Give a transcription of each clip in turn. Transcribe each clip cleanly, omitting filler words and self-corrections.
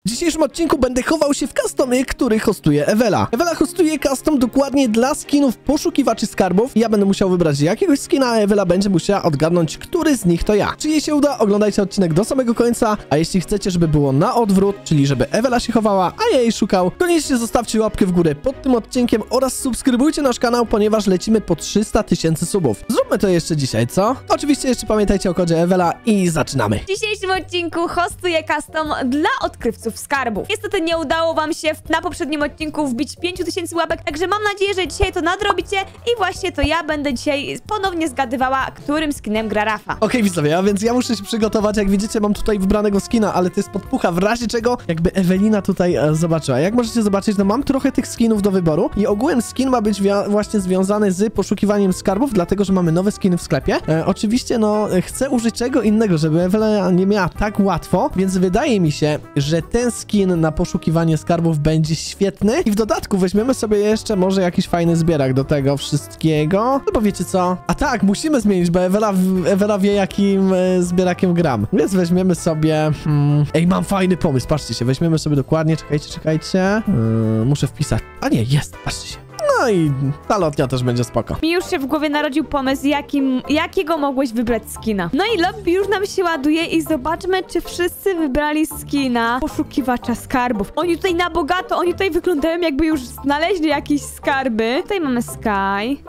W dzisiejszym odcinku będę chował się w customie, który hostuje Ewela. Ewela hostuje custom dokładnie dla skinów poszukiwaczy skarbów. Ja będę musiał wybrać jakiegoś skina, a Ewela będzie musiała odgadnąć, który z nich to ja. Czy jej się uda, oglądajcie odcinek do samego końca, a jeśli chcecie, żeby było na odwrót, czyli żeby Ewela się chowała, a ja jej szukał, koniecznie zostawcie łapkę w górę pod tym odcinkiem oraz subskrybujcie nasz kanał, ponieważ lecimy po 300 000 subów. Zróbmy to jeszcze dzisiaj, co? Oczywiście jeszcze pamiętajcie o kodzie Ewela i zaczynamy. W dzisiejszym odcinku hostuję custom dla odkrywców skarbów. Niestety nie udało wam się na poprzednim odcinku wbić 5000 łapek, także mam nadzieję, że dzisiaj to nadrobicie i właśnie to ja będę dzisiaj ponownie zgadywała, którym skinem gra Rafa. Okej, widzowie, a więc ja muszę się przygotować. Jak widzicie, mam tutaj wybranego skina, ale to jest podpucha, w razie czego jakby Ewelina tutaj zobaczyła. Jak możecie zobaczyć, no mam trochę tych skinów do wyboru i ogółem skin ma być właśnie związany z poszukiwaniem skarbów, dlatego, że mamy nowe skiny w sklepie. Oczywiście, no, chcę użyć czego innego, żeby Ewelina nie miała tak łatwo, więc wydaje mi się, że ten skin na poszukiwanie skarbów będzie świetny i w dodatku weźmiemy sobie jeszcze może jakiś fajny zbierak do tego wszystkiego. No bo wiecie co? A tak, musimy zmienić, bo Ewela wie, jakim zbierakiem gram. Więc weźmiemy sobie... Ej, mam fajny pomysł, patrzcie się, weźmiemy sobie dokładnie, czekajcie. Muszę wpisać. A nie, jest, patrzcie się. No i ta lotnia też będzie spoko. Mi już się w głowie narodził pomysł, jakiego mogłeś wybrać skina. No i lobby już nam się ładuje i zobaczmy, czy wszyscy wybrali skina poszukiwacza skarbów. Oni tutaj na bogato, oni tutaj wyglądają, jakby już znaleźli jakieś skarby. Tutaj mamy Sky.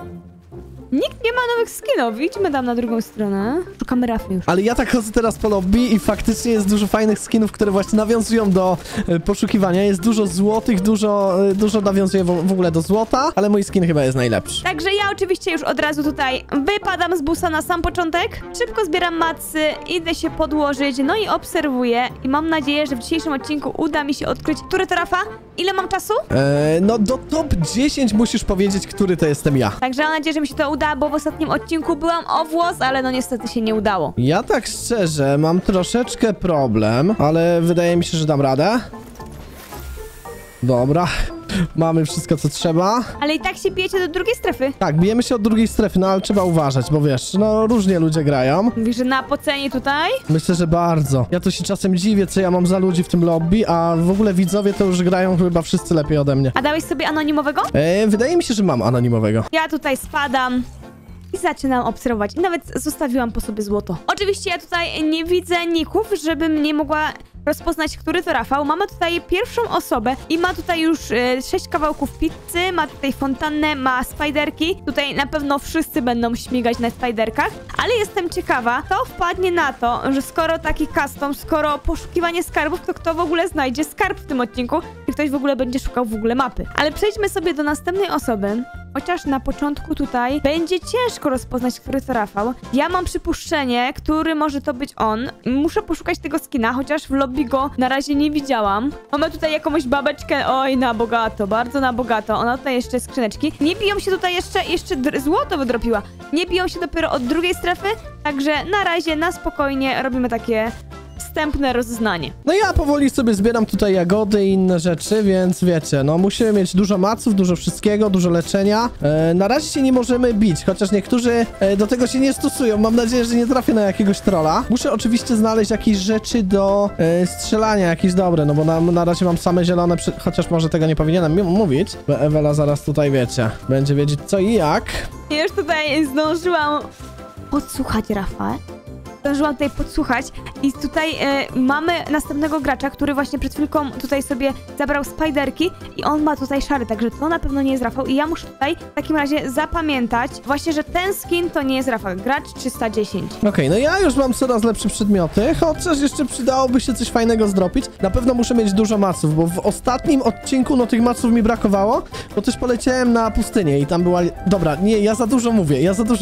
Nikt nie ma nowych skinów. Idźmy tam na drugą stronę. Szukamy Rafy już. Ale ja tak chodzę teraz po lobby i faktycznie jest dużo fajnych skinów, które właśnie nawiązują do poszukiwania. Jest dużo złotych, dużo nawiązuje w ogóle do złota, ale mój skin chyba jest najlepszy. Także ja oczywiście już od razu tutaj wypadam z busa na sam początek. Szybko zbieram macy, idę się podłożyć, no i obserwuję. I mam nadzieję, że w dzisiejszym odcinku uda mi się odkryć, który to Rafa. Ile mam czasu? No do top 10 musisz powiedzieć, który to jestem ja. Także mam nadzieję, że mi się to uda, bo w ostatnim odcinku byłam o włos, ale no niestety się nie udało. Ja tak szczerze mam troszeczkę problem, ale wydaje mi się, że dam radę. Dobra. Mamy wszystko, co trzeba. Ale i tak się bijecie do drugiej strefy. Tak, bijemy się od drugiej strefy, no ale trzeba uważać, bo wiesz, no różnie ludzie grają. Mówisz, że na pocenie tutaj? Myślę, że bardzo. Ja tu się czasem dziwię, co ja mam za ludzi w tym lobby, a w ogóle widzowie to już grają chyba wszyscy lepiej ode mnie. A dałeś sobie anonimowego? Wydaje mi się, że mam anonimowego. Ja tutaj spadam i zaczynam obserwować. I nawet zostawiłam po sobie złoto. Oczywiście ja tutaj nie widzę ników, żebym nie mogła rozpoznać, który to Rafał. Mamy tutaj pierwszą osobę i ma tutaj już 6 kawałków pizzy, ma tutaj fontannę, ma spiderki. Tutaj na pewno wszyscy będą śmigać na spiderkach, ale jestem ciekawa, kto wpadnie na to, że skoro taki custom, skoro poszukiwanie skarbów, to kto w ogóle znajdzie skarb w tym odcinku i ktoś w ogóle będzie szukał w ogóle mapy. Ale przejdźmy sobie do następnej osoby. Chociaż na początku tutaj będzie ciężko rozpoznać, który to Rafał. Ja mam przypuszczenie, który może to być on. Muszę poszukać tego skina, chociaż w lobby go na razie nie widziałam. Mamy tutaj jakąś babeczkę, oj, na bogato, bardzo na bogato. Ona tutaj jeszcze skrzyneczki. Nie biją się tutaj jeszcze złoto wydropiła. Nie biją się dopiero od drugiej strefy, także na razie, na spokojnie robimy takie wstępne rozeznanie. No ja powoli sobie zbieram tutaj jagody i inne rzeczy, więc wiecie, no musimy mieć dużo maców, dużo wszystkiego, dużo leczenia. Na razie się nie możemy bić, chociaż niektórzy do tego się nie stosują. Mam nadzieję, że nie trafię na jakiegoś trolla. Muszę oczywiście znaleźć jakieś rzeczy do strzelania, jakieś dobre, no bo na razie mam same zielone, chociaż może tego nie powinienem mówić, bo Ewela zaraz tutaj, wiecie, będzie wiedzieć co i jak. Ja już tutaj zdążyłam podsłuchać Rafa. Zdążyłam tutaj podsłuchać i tutaj mamy następnego gracza, który właśnie przed chwilką tutaj sobie zabrał spiderki i on ma tutaj szary, także to na pewno nie jest Rafał i ja muszę tutaj w takim razie zapamiętać właśnie, że ten skin to nie jest Rafał, gracz 310. Okej, no ja już mam coraz lepsze przedmioty, chociaż jeszcze przydałoby się coś fajnego zdropić. Na pewno muszę mieć dużo maców, bo w ostatnim odcinku no tych maców mi brakowało, bo też poleciałem na pustynię i tam była... Dobra, nie, ja za dużo mówię.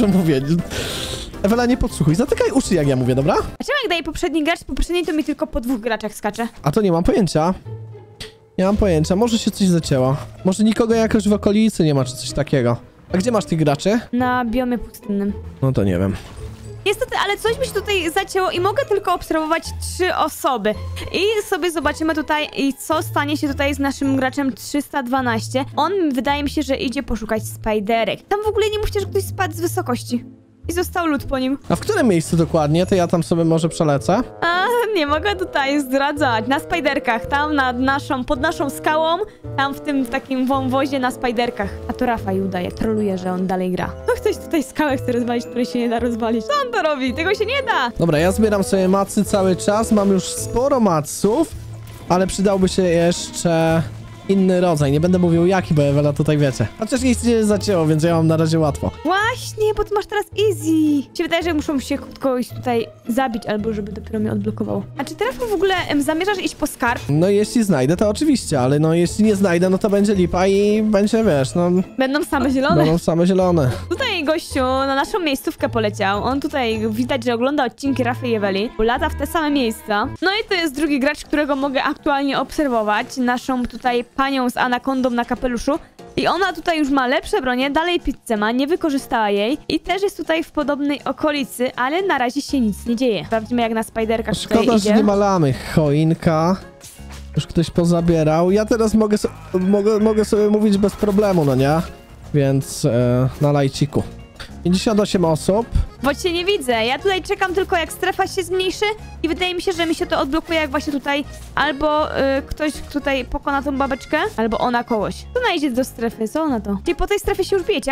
Ewela, nie podsłuchuj, zatykaj uszy, jak ja mówię, dobra? A czemu jak daje poprzedni gracz, poprzedni to mi tylko po 2 graczach skacze? A to nie mam pojęcia. Nie mam pojęcia, może się coś zacięło. Może nikogo jakoś w okolicy nie ma, czy coś takiego. A gdzie masz tych graczy? Na biomie pustynnym. No to nie wiem. Niestety, ale coś mi się tutaj zacięło i mogę tylko obserwować 3 osoby. I sobie zobaczymy tutaj, co stanie się tutaj z naszym graczem 312. On, wydaje mi się, że idzie poszukać spiderek. Tam w ogóle nie musisz, że ktoś spadł z wysokości. i został lód po nim. A w którym miejscu dokładnie? To ja tam sobie może przelecę. A, nie mogę tutaj zdradzać. Na spajderkach, tam pod naszą skałą, tam w tym takim wąwozie na spajderkach. A to Rafa i udaje, troluje, że on dalej gra. No ktoś tutaj skałę chce rozwalić, której się nie da rozwalić. Co on to robi? Tego się nie da. Dobra, ja zbieram sobie macy cały czas. Mam już sporo maców, ale przydałby się jeszcze inny rodzaj. Nie będę mówił jaki, bo Ewela tutaj wiecie. Chociaż nic nie zacięło, więc ja mam na razie łatwo. Właśnie, bo ty masz teraz easy. Mi się wydaje, że muszą się kogoś tutaj zabić, albo żeby dopiero mnie odblokowało. A czy teraz w ogóle zamierzasz iść po skarb? No jeśli znajdę, to oczywiście, ale no jeśli nie znajdę, no to będzie lipa i będzie, wiesz, no... Będą same zielone. Będą same zielone. Tutaj gościu na naszą miejscówkę poleciał. On tutaj widać, że ogląda odcinki Rafy i Eweli, bo lata w te same miejsca. No i to jest drugi gracz, którego mogę aktualnie obserwować. Naszą tutaj panią z anakondą na kapeluszu. I ona tutaj już ma lepsze bronie, dalej pizzę ma, nie wykorzystała jej. I też jest tutaj w podobnej okolicy, ale na razie się nic nie dzieje. Sprawdźmy jak na spajderkach tutaj Szkoda, idzie. że nie ma lamy. Choinka. Już ktoś pozabierał. Ja teraz mogę sobie mówić bez problemu, no nie? Więc na lajciku. 58 osób. Bo cię nie widzę. Ja tutaj czekam tylko jak strefa się zmniejszy i wydaje mi się, że mi się to odblokuje jak właśnie tutaj albo ktoś tutaj pokona tą babeczkę, albo ona kogoś. To najdzie do strefy, co ona to? Czyli po tej strefie się już bijecie?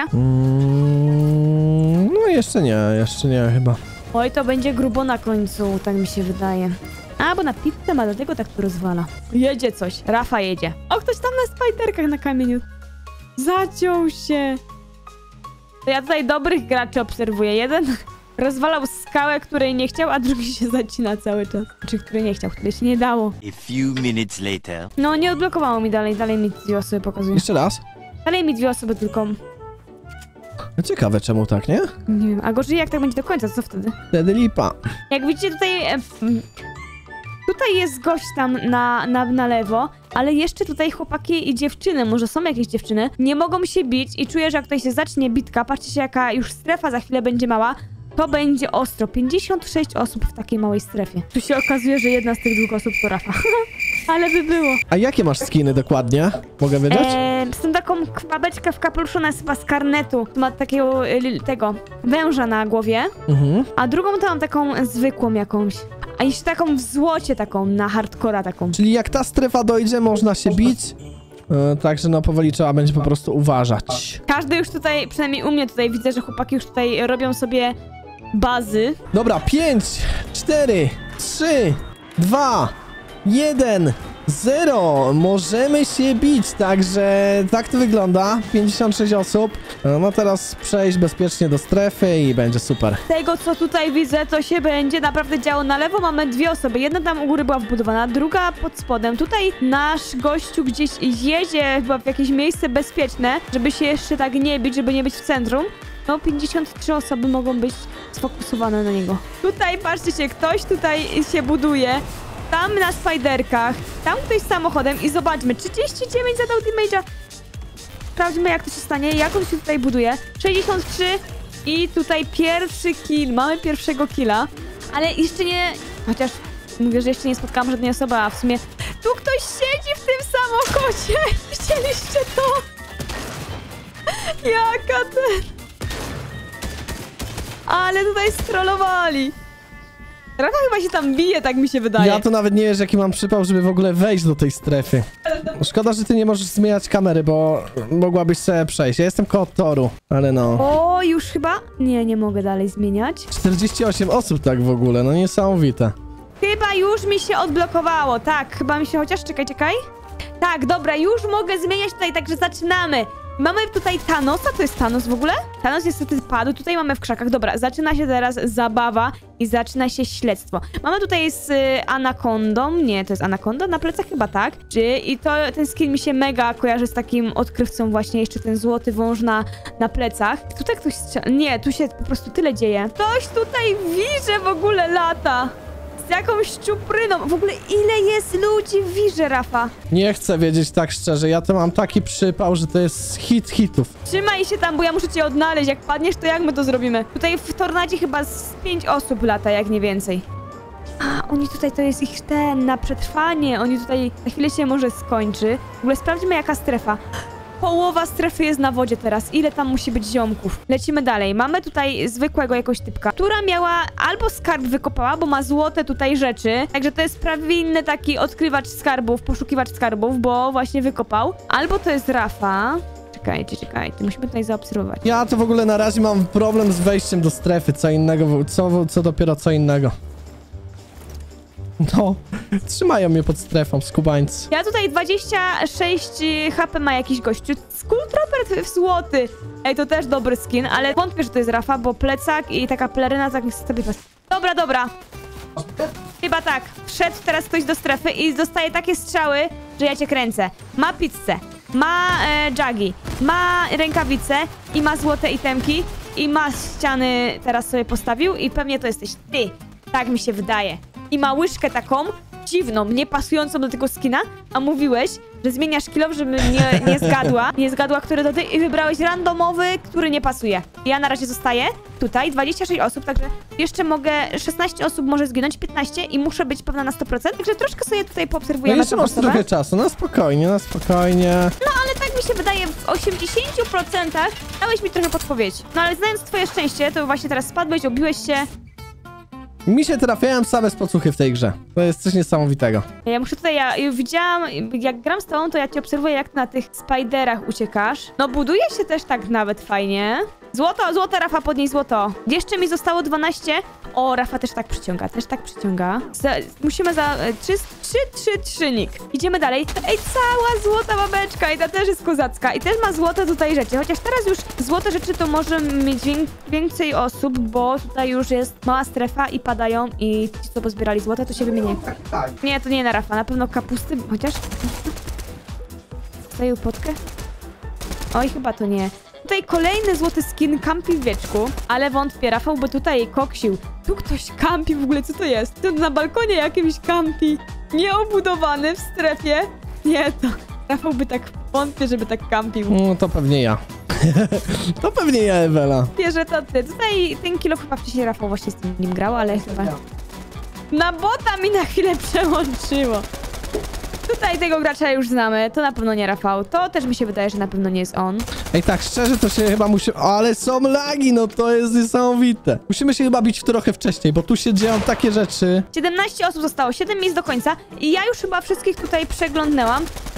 No jeszcze nie chyba. Oj, to będzie grubo na końcu, tak mi się wydaje. A, bo na pizzę ma, dlatego tak to rozwala. Jedzie coś. Rafa jedzie. O, ktoś tam na spajderkach na kamieniu. Zaciął się. To ja tutaj dobrych graczy obserwuję. Jeden rozwalał skałę, której nie chciał, a drugi się zacina cały czas. Czy której nie chciał, której się nie dało. A few minutes later. No, nie odblokowało mi dalej. Dalej mi dwie osoby pokazuje. Jeszcze raz. Dalej mi dwie osoby tylko. Ciekawe czemu tak, nie? Nie wiem, a gorzej jak tak będzie do końca, co wtedy? Wtedy lipa. Jak widzicie tutaj... Tutaj jest gość tam na lewo, ale jeszcze tutaj chłopaki i dziewczyny, może są jakieś dziewczyny, nie mogą się bić i czuję, że jak tutaj się zacznie bitka, patrzcie się jaka już strefa za chwilę będzie mała, to będzie ostro. 56 osób w takiej małej strefie. Tu się okazuje, że jedna z tych dwóch osób to Rafa. Ale by było. A jakie masz skiny dokładnie? Mogę wiedzieć? Z tą taką babeczkę w kapeluszu, ona jest chyba z karnetu. Ma takiego tego węża na głowie, a drugą to mam taką zwykłą jakąś. A jeszcze taką w złocie, taką na hardcora taką. Czyli jak ta strefa dojdzie, można się bić. Także no powoli trzeba będzie po prostu uważać. Każdy już tutaj, przynajmniej u mnie tutaj widzę, że chłopaki już tutaj robią sobie bazy. Dobra, 5, 4, 3, 2, 1, 0. Możemy się bić, także tak to wygląda. 56 osób. No teraz przejść bezpiecznie do strefy i będzie super. Tego, co tutaj widzę, to się będzie naprawdę działo. Na lewo mamy dwie osoby. Jedna tam u góry była wbudowana, druga pod spodem. Tutaj nasz gościu gdzieś jedzie chyba w jakieś miejsce bezpieczne, żeby się jeszcze tak nie bić, żeby nie być w centrum. No, 53 osoby mogą być sfokusowane na niego. Tutaj, patrzcie się, ktoś tutaj się buduje. Tam na spajderkach, tam ktoś z samochodem i zobaczmy, 39 zadał damage'a. Sprawdźmy jak to się stanie, jak on się tutaj buduje. 63 i tutaj pierwszy kill, mamy pierwszego killa. Ale jeszcze nie, chociaż mówię, że jeszcze nie spotkałam żadnej osoby, a w sumie tu ktoś siedzi w tym samochodzie. Widzieliście to? Jaka ten... Ale tutaj strollowali. Rafa chyba się tam bije, tak mi się wydaje. Ja to nawet nie wiesz, jaki mam przypał, żeby w ogóle wejść do tej strefy. Szkoda, że ty nie możesz zmieniać kamery, bo mogłabyś sobie przejść. Ja jestem koło toru, ale no. O, już chyba? Nie mogę dalej zmieniać. 48 osób tak w ogóle, no niesamowite. Chyba już mi się odblokowało, tak, chyba mi się, chociaż czekaj. Tak, dobra, już mogę zmieniać tutaj, także zaczynamy. Mamy tutaj Thanosa, to jest Thanos w ogóle? Thanos niestety padł, tutaj mamy w krzakach. Dobra, zaczyna się teraz zabawa i zaczyna się śledztwo. Mamy tutaj z anakondą, nie, to jest anakonda na plecach chyba, tak? I to ten skin mi się mega kojarzy z takim odkrywcą właśnie, jeszcze ten złoty wąż na plecach. Tutaj ktoś strzela, nie, tu się po prostu tyle dzieje. Ktoś tutaj wirze w ogóle lata. Z jakąś czupryną. W ogóle ile jest ludzi w wirze, Rafa? Nie chcę wiedzieć tak szczerze, ja to mam taki przypał, że to jest hit hitów. Trzymaj się tam, bo ja muszę cię odnaleźć. Jak padniesz, to jak my to zrobimy? Tutaj w tornadzie chyba z 5 osób lata, jak nie więcej. A, oni tutaj, to jest ich na przetrwanie. Oni tutaj, za chwilę się może skończy. W ogóle sprawdźmy, jaka strefa. Połowa strefy jest na wodzie teraz. Ile tam musi być ziomków? Lecimy dalej. Mamy tutaj zwykłego jakoś typka, która miała albo skarb wykopała, bo ma złote tutaj rzeczy. Także to jest prawilny taki odkrywacz skarbów, poszukiwacz skarbów, bo właśnie wykopał. Albo to jest Rafa. Czekajcie. Musimy tutaj zaobserwować. Ja to w ogóle na razie mam problem z wejściem do strefy. Co innego, co dopiero co innego. No, trzymają mnie pod strefą, skubańcy. Ja tutaj 26 HP ma jakiś gościu. Skull Trooper złoty. Ej, to też dobry skin, ale wątpię, że to jest Rafa, bo plecak i taka peleryna tak sobie pas. Dobra. Chyba tak. Wszedł teraz ktoś do strefy i dostaje takie strzały, że ja cię kręcę. Ma pizzę, ma jagi, ma rękawice i ma złote itemki i ma ściany teraz sobie postawił i pewnie to jesteś ty. Tak mi się wydaje. I ma łyżkę taką dziwną, niepasującą do tego skina, a mówiłeś, że zmieniasz kilof, żebym nie zgadła, który to ty i wybrałeś randomowy, który nie pasuje. Ja na razie zostaję tutaj, 26 osób, także jeszcze mogę, 16 osób może zginąć, 15 i muszę być pewna na 100%, także troszkę sobie tutaj No poobserwujemy jeszcze tą masz osobę. trochę czasu, na spokojnie. No ale tak mi się wydaje, w 80% dałeś mi trochę podpowiedź. No ale znając twoje szczęście, to właśnie teraz spadłeś, obiłeś się. Mi się trafiają same spocuchy w tej grze. To jest coś niesamowitego. Ja muszę tutaj, ja widziałam, jak gram z tobą, to ja cię obserwuję, jak na tych spiderach uciekasz. No buduje się też tak nawet fajnie. Złoto, Rafa, podnieś złoto. Jeszcze mi zostało 12. O, Rafa też tak przyciąga, musimy za 3 nick. Idziemy dalej. Ej, cała złota babeczka i ta też jest kozacka. I też ma złote tutaj rzeczy, chociaż teraz już złote rzeczy to może mieć więcej osób, bo tutaj już jest mała strefa i padają i ci, co pozbierali złote, to się wymieniają. Nie, to nie na Rafa, na pewno kapusty, chociaż... Daję potkę? Oj, chyba to nie. Tutaj kolejny złoty skin kampi w wieczku, ale wątpię, Rafał, bo tutaj koksił. Tu ktoś kampi w ogóle, co to jest? Tu na balkonie jakimś kampi. Nieobudowany w strefie. Nie, to Rafał by tak, wątpię, żeby tak kampił. No to pewnie ja. To pewnie ja, Ewela. Że to ty. Tutaj ten kilo chyba wcześniej Rafał właśnie z nim grał, ale chyba... Na bota mi na chwilę przełączyło. Tutaj tego gracza już znamy, to na pewno nie Rafał. To też mi się wydaje, że na pewno nie jest on. Ej, tak szczerze to się chyba musi... Ale są lagi, no to jest niesamowite. Musimy się chyba bić trochę wcześniej, bo tu się dzieją takie rzeczy. 17 osób zostało, 7 miejsc do końca i ja już chyba wszystkich tutaj przeglądnęłam i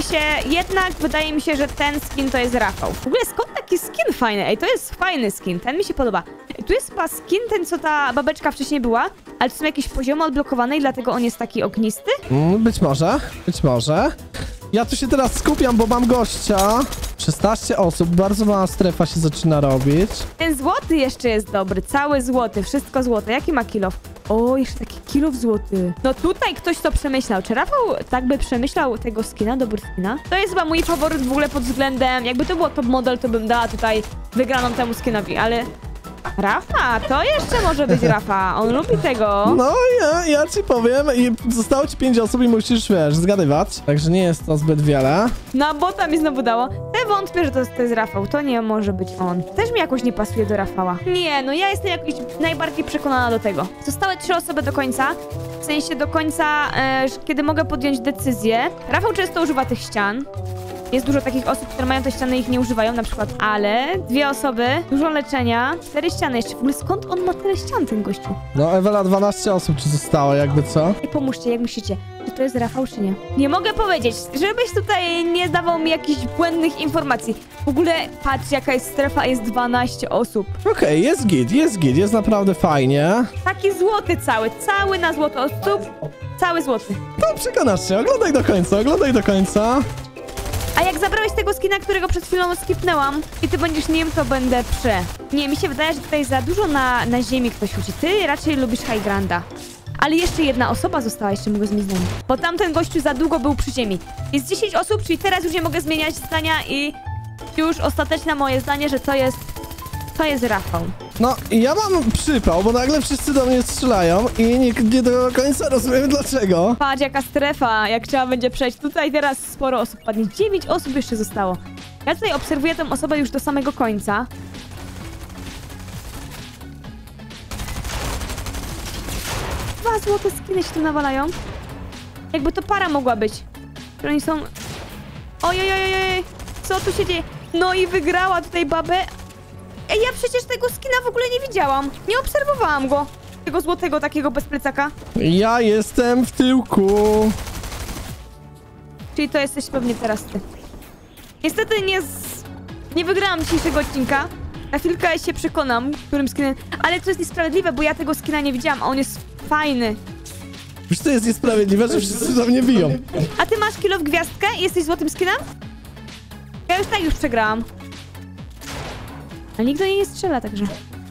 wydaje mi się, że ten skin to jest Rafał. W ogóle skąd taki skin fajny? Ej, to jest fajny skin, ten mi się podoba. Ej, tu jest chyba skin, ten co ta babeczka wcześniej była, ale to są jakieś poziomy odblokowane i dlatego on jest taki ognisty? Być może. Ja tu się teraz skupiam, bo mam gościa. 16 osób, bardzo mała strefa się zaczyna robić. Ten złoty jeszcze jest dobry, cały złoty, wszystko złote. Jaki ma kilof? O, jeszcze taki kilof złoty. No tutaj ktoś to przemyślał. Czy Rafał tak by przemyślał tego skina, dobry skina? To jest chyba mój faworyt w ogóle pod względem, jakby to było top model, to bym dała tutaj wygraną temu skinowi, ale... Rafa, to jeszcze może być Rafa. On lubi tego. No, ja ci powiem, i zostało ci 5 osób i musisz, wiesz, zgadywać. Także nie jest to zbyt wiele. Na bota mi znowu dało. Ja wątpię, że to jest Rafał. To nie może być on. Też mi jakoś nie pasuje do Rafała. Nie, no ja jestem jakoś najbardziej przekonana do tego. Zostały 3 osoby do końca. W sensie do końca, kiedy mogę podjąć decyzję. Rafał często używa tych ścian. Jest dużo takich osób, które mają te ściany i ich nie używają, na przykład, ale 2 osoby, dużo leczenia, 4 ściany jeszcze. W ogóle skąd on ma tyle ścian, ten gościu? No, Ewela, 12 osób ci zostało, jakby co? I pomóżcie, jak myślicie, czy to jest Rafał, czy nie? Nie mogę powiedzieć, żebyś tutaj nie dawał mi jakichś błędnych informacji. W ogóle, patrz, jaka jest strefa, jest 12 osób. Okej, jest git, jest naprawdę fajnie. Taki złoty cały na złoto osób, cały złoty. No, przekonasz się, oglądaj do końca. A jak zabrałeś tego skina, którego przed chwilą skipnęłam i ty będziesz nim, to będę Nie, mi się wydaje, że tutaj za dużo na ziemi ktoś chodzi. Ty raczej lubisz High Granda. Ale jeszcze jedna osoba została, jeszcze mogę zmienić zdanie. Bo tamten gościu za długo był przy ziemi. Jest 10 osób, czyli teraz już nie mogę zmieniać zdania i już ostateczne moje zdanie, że to jest Rafał. No, ja mam przypał, bo nagle wszyscy do mnie strzelają i nie do końca rozumiem dlaczego. Patrz, jaka strefa, jak trzeba będzie przejść. Tutaj teraz sporo osób padnie. 9 osób jeszcze zostało. Ja tutaj obserwuję tę osobę już do samego końca. Dwa złote skiny się tu nawalają. Jakby to para mogła być. Że oni są... Ojojojojoj. co tu się dzieje? No i wygrała tutaj babę. Ej, ja przecież tego skina w ogóle nie widziałam. Nie obserwowałam go. Tego złotego, takiego bez plecaka. Ja jestem w tyłku. Czyli to jesteś pewnie teraz ty. Niestety nie wygrałam dzisiejszego odcinka. Na chwilkę się przekonam, którym skinem... Ale to jest niesprawiedliwe, bo ja tego skina nie widziałam, a on jest fajny. Wiesz, to jest niesprawiedliwe, że wszyscy do mnie biją. A ty masz kilo w gwiazdkę i jesteś złotym skinem? Ja już przegrałam. A nikt do niej nie strzela, także...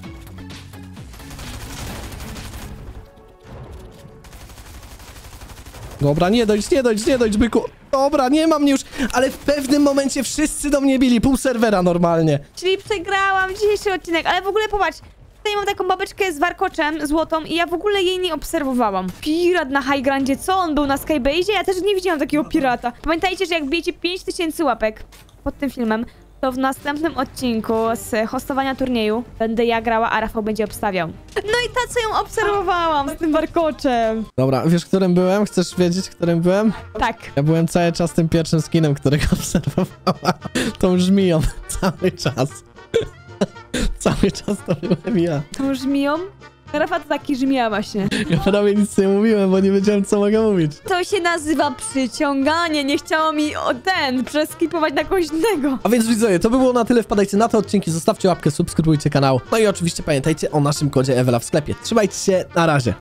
Dobra, nie dojdź, byku. Dobra, nie mam już, ale w pewnym momencie wszyscy do mnie bili, pół serwera normalnie. Czyli przegrałam dzisiejszy odcinek, ale w ogóle popatrz. Tutaj mam taką babeczkę z warkoczem złotą i ja w ogóle jej nie obserwowałam. Pirat na High Grandzie, co on był na Skybase'ie? Ja też nie widziałam takiego pirata. Pamiętajcie, że jak bijecie 5000 łapek pod tym filmem, to w następnym odcinku z hostowania turnieju będę ja grała, a Rafał będzie obstawiał. No i ta, co ją obserwowałam z tym warkoczem. Dobra, wiesz, którym byłem? Chcesz wiedzieć, którym byłem? Tak. Ja byłem cały czas tym pierwszym skinem, którego obserwowała. Tą żmiją cały czas. Cały czas to byłem ja. Tą żmiją? Rafał to taki żmija właśnie. Ja prawie nic nie mówiłem, bo nie wiedziałem, co mogę mówić. To się nazywa przyciąganie. Nie chciało mi przeskipować na kogoś innego. A więc widzowie, to by było na tyle. Wpadajcie na te odcinki, zostawcie łapkę, subskrybujcie kanał. No i oczywiście pamiętajcie o naszym kodzie Ewela w sklepie. Trzymajcie się, na razie.